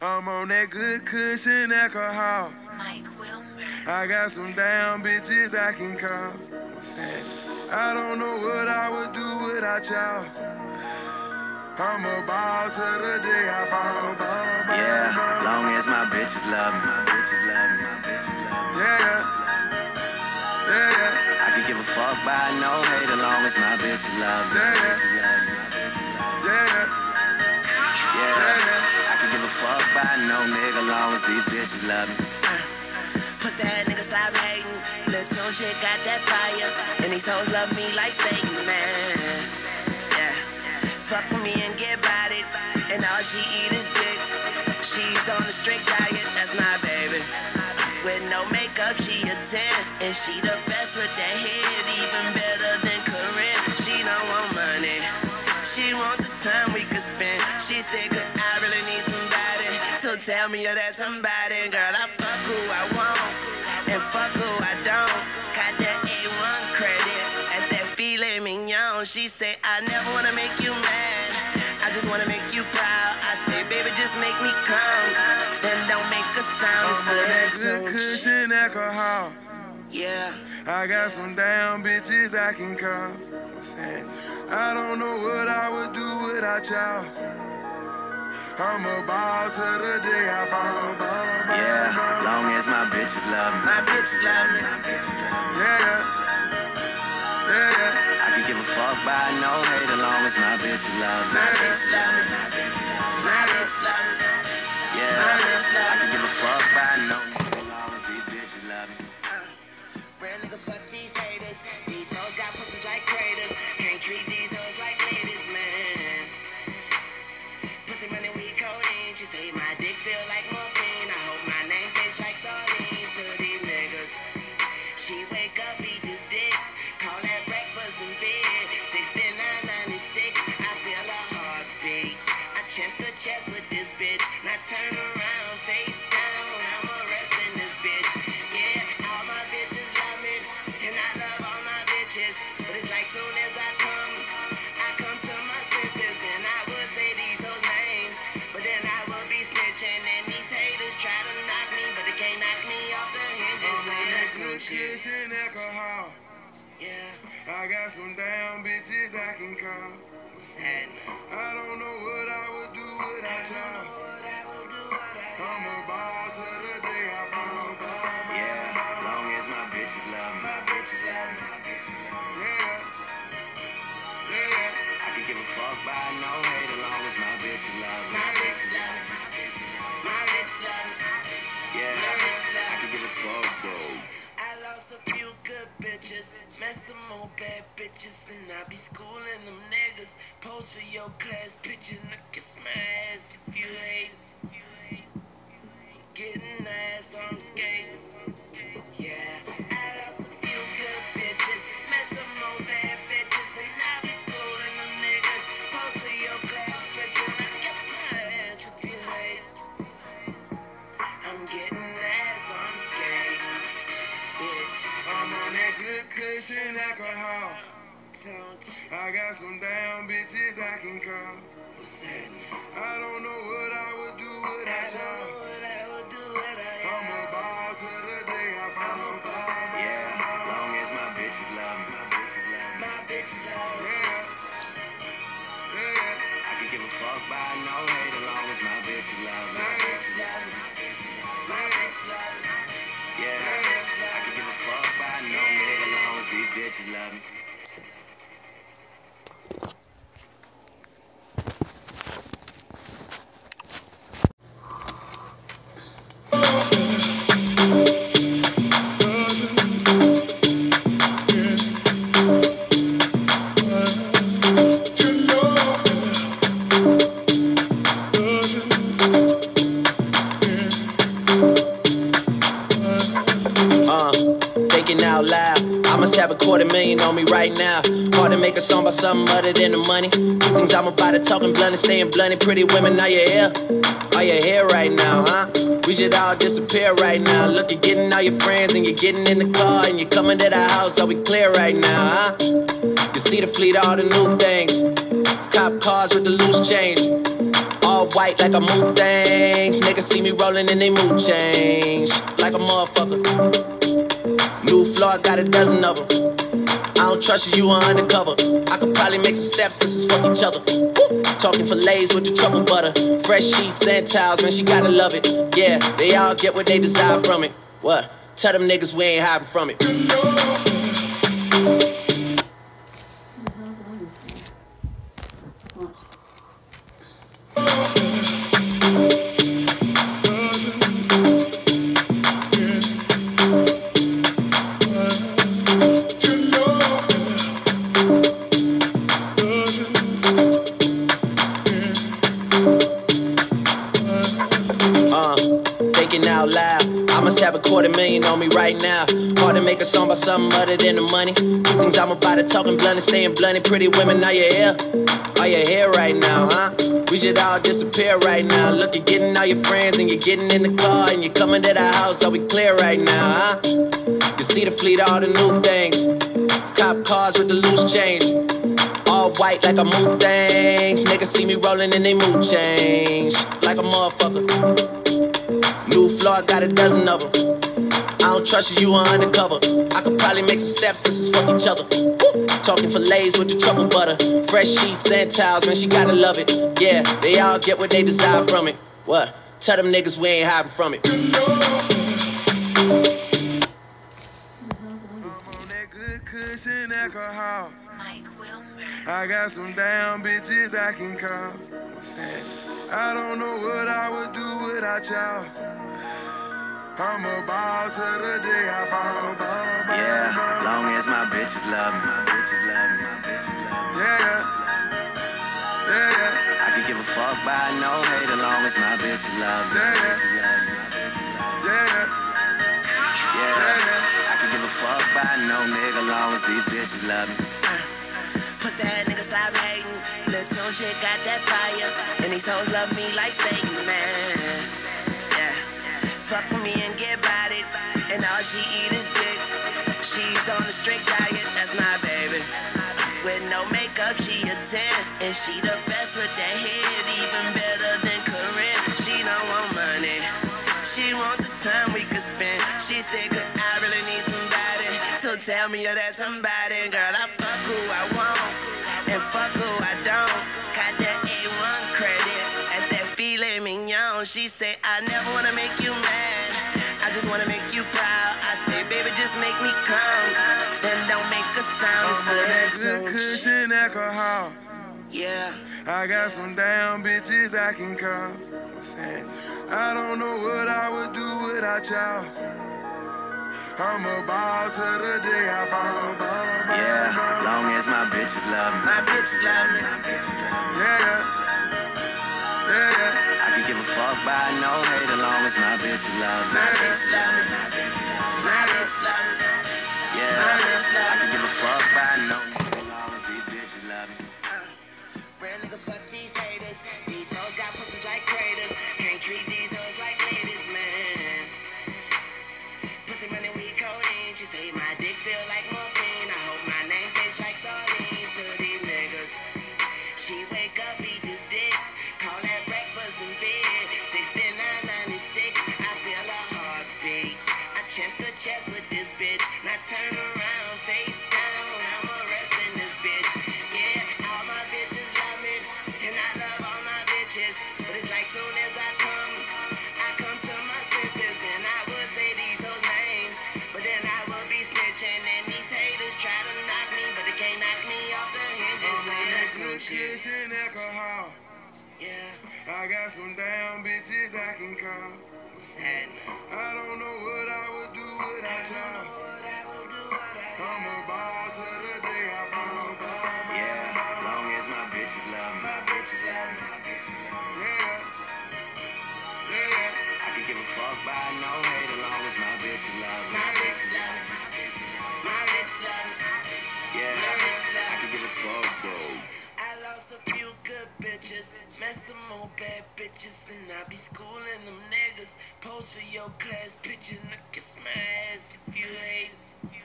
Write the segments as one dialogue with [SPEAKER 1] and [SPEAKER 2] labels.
[SPEAKER 1] I'm on that good cushion alcohol. I got some damn bitches I can call. I don't know what I would do without y'all. I'm a ball till the day I fall.
[SPEAKER 2] Yeah, long as my bitches love me. My bitches love me. My bitches love me.
[SPEAKER 1] Yeah.
[SPEAKER 2] I can give a fuck by no hate as long as my bitches love me. My bitches love me. My bitches love me. Yeah. I can give a fuck by no nigga long as these bitches love me.
[SPEAKER 3] Pussy ass nigga stop hating. Lil' Tune chick got that fire. And these hoes love me like Satan, man. Yeah. Fuck with me and get about it. And all she eat is dick. She's on a strict diet, that's my baby. With no makeup, she a 10. And she the best with that head, even better than Corinne. She don't want money. She want the time we could spend. She said, cause I really need somebody. So tell me you're that somebody. Girl, I fuck who I want. And fuck who I don't. Got that A1 credit. At that filet mignon. She say, I never wanna make you mad. I just wanna make you proud. I say, baby, just make me come. Then don't make a sound.
[SPEAKER 1] I'm on that good cushion alcohol.
[SPEAKER 3] Yeah.
[SPEAKER 1] I got some damn bitches I can call. I don't know what I would do without y'all. I'm a ball till the day I fall.
[SPEAKER 2] Yeah, long as my bitches love me.
[SPEAKER 3] My bitches love me.
[SPEAKER 2] My bitches love me.
[SPEAKER 1] Yeah.
[SPEAKER 2] I can give a fuck by no hate as long as my bitches love me.
[SPEAKER 3] My bitches love me. My bitches love me.
[SPEAKER 2] Yeah, I can give a fuck by no nigga as long as these bitches love me.
[SPEAKER 3] Real nigga, fuck these haters. These hoes got pussies like craters. Can't treat these hoes like ladies, man. Pussy money, we codeine. She say my dick feel like morphine. I hope my name tastes like sardines to these niggas. She wake up, eat this dick. Call that breakfast in bed. 69.96. I feel a heartbeat. I chest to chest with this bitch. Now turn around, face down. I'm arresting this bitch. Yeah, all my bitches love me. And I love all my bitches. But it's like soon as I come to my senses. And I would say these hoes names. But then I would be snitching. And these haters try to knock me. But they can't knock me off the hinges.
[SPEAKER 1] I'm on that good cushion alcohol.
[SPEAKER 3] Yeah.
[SPEAKER 1] I got some damn bitches I can call.
[SPEAKER 3] Sad.
[SPEAKER 1] I don't know what I would do without y'all. I'm a ball till the day I fall.
[SPEAKER 2] Yeah, long as my bitches love me. My bitches love me. My bitches love me.
[SPEAKER 1] Yeah.
[SPEAKER 2] I can give a fuck by no hate as long as my bitches love me.
[SPEAKER 3] My bitches love me. My bitches love me.
[SPEAKER 2] Yeah, I can give a fuck though.
[SPEAKER 3] I lost a few good bitches, met some more bad bitches, and I be schooling them niggas. Post for your class picture, now kiss my ass if you hate. Getting ass, I'm skating. Yeah, I lost a few good bitches, met some more bad bitches, and I be schooling them niggas. Post for your class picture, now kiss my ass if you hate. I'm getting ass, I'm skating.
[SPEAKER 1] I'm on that good cushion alcohol. I got some damn bitches I can call. I don't know what I would do without y'all. I'm a ball till the day I fall.
[SPEAKER 2] Yeah, long as my bitches love me. My bitches love me.
[SPEAKER 3] My bitches love me.
[SPEAKER 1] Yeah.
[SPEAKER 2] I can give a fuck by no hate as long as my bitches love me.
[SPEAKER 3] My bitches love me. My bitches love me.
[SPEAKER 2] Yeah, I can give a fuck by no nigga as long as these bitches love me.
[SPEAKER 4] Thinking out loud, I must have $250,000 on me right now. Hard to make a song about something other than the money. Two things I'm about to talking blunt and staying blunt. Pretty women, are you here? Are you here right now, huh? We should all disappear right now. Look, you're getting all your friends and you're getting in the car and you're coming to the house. Are we clear right now, huh? You see the fleet, all the new things. Cop cars with the loose change. All All white like a mood things. Niggas see me rolling and they mood change. Like a motherfucker. New floor, got a dozen of them. I don't trust you, you are undercover. I could probably make some stepsisters fuck each other. Woo! Talking fillets with the truffle butter. Fresh sheets and towels, man, she gotta love it. Yeah, they all get what they desire from it. What? Tell them niggas we ain't hiding from it. Have $250,000 on me right now. Hard to make a song about something other than the money. Two things I'm about to talking blunt and staying blunt. Pretty women, are you here? Are you here right now, huh? We should all disappear right now. Look, you're getting all your friends and you're getting in the car and you're coming to the house. Are we clear right now, huh? You see the fleet, all the new things. Cop cars with the loose change. All white like a mood things. Niggas see me rolling and they mood change. Like a motherfucker. New floor, got a dozen of them. I don't trust you, you are undercover. I could probably make some stepsisters fuck each other. Woo! Talking fillets with the truffle butter. Fresh sheets and towels, man, she gotta love it. Yeah, they all get what they desire from it. What? Tell them niggas we ain't hiding from it.
[SPEAKER 1] I'm on that good cushion alcohol. I got some damn bitches I can call. I don't know what I would do without y'all. I'm a ball to the day I fall.
[SPEAKER 2] Yeah, long as my bitches love me. My bitches love me. My bitches love me.
[SPEAKER 1] Yeah.
[SPEAKER 2] I could give a fuck by no hate as long as my bitches love me. My bitches love me. My bitches love me. I could give a fuck by no nigga long as these bitches love me.
[SPEAKER 3] Pussy ass nigga stop hating. Lil' tune chick got that fire. And these hoes love me like Satan, man. Yeah. Fuck with me and get about it. And all she eat is dick. She's on a strict diet, that's my baby. With no makeup, she a 10. And she the best with that head. Even better than Corinne. She don't want money. She want the time we could spend. She said, cause I really need somebody. So tell me you're that somebody. Girl, I fuck who I want. And fuck who I don't. Got that A1 credit. At that filet mignon. She say, I never wanna make you mad. I just wanna make you proud. I say, baby, just make me come. Then don't make a sound.
[SPEAKER 1] I'm on that good cushion alcohol.
[SPEAKER 3] Yeah.
[SPEAKER 1] I got some damn bitches I can call. I don't know what I would do without y'all. I'm a ball to the day I fall.
[SPEAKER 2] Yeah, long as my bitches love me.
[SPEAKER 3] My bitches love me.
[SPEAKER 2] My bitches love me. I could give a fuck by no hate as long as my bitches love me.
[SPEAKER 3] My bitches love me. My bitches love me.
[SPEAKER 2] I could give a fuck by no nigga as long as these bitches love me.
[SPEAKER 3] Real nigga, fuck these haters. These hoes got pussies like craters. Can't treat these hoes like ladies, man. Pussy money, we codeine. She say my dick feel like morphine. I hope my name tastes like sardines to these niggas. She wake up, eat this dick. Call that breakfast in bed. 69.96. I feel a heartbeat. I chest to chest with this bitch. Now turn around, face down. I'm arresting this bitch. Yeah, all my bitches love me. And I love all my bitches. But it's like soon as I come to my senses. And I would say these hoes names. But then I would be snitching. And these haters try to knock me. But they can't knock me off the hinges.
[SPEAKER 1] I'm on that good cushion alcohol.
[SPEAKER 3] Yeah.
[SPEAKER 1] I got some damn bitches I can call. I don't know what I would do without y'all. I'm a ball to the day I fall.
[SPEAKER 2] Yeah, long as my bitches love me. My bitches love me. My bitches love me. I could give a fuck by no hate as long as my bitches love me.
[SPEAKER 3] My bitches love me. My bitches love me.
[SPEAKER 2] Yeah, I could give a fuck though.
[SPEAKER 3] I lost a few good bitches, met some more bad bitches, and I be schooling them niggas. Post for your class picture, and I kiss my ass if you hate.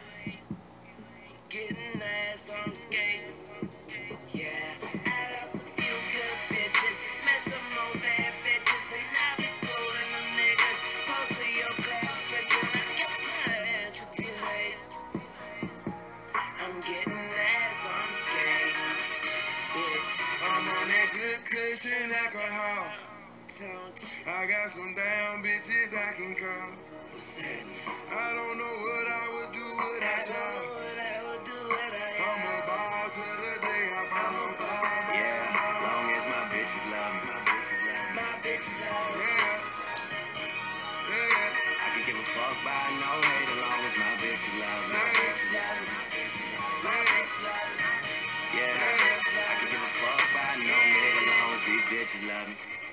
[SPEAKER 3] Getting ass, I'm skating. Yeah, I lost a few good bitches, met some more bad
[SPEAKER 1] that good cushion alcohol. I got some damn bitches I can call. I don't know what I would do without y'all. I'm a ball till the day I fall.
[SPEAKER 2] Yeah, long as my bitches love me.
[SPEAKER 3] My bitches love me.
[SPEAKER 2] I can give a fuck by no hate as long as my bitches love me.
[SPEAKER 3] My bitches love me. My bitches love me.
[SPEAKER 2] Yeah, I can give a fuck by no nigga as long as these bitches love me.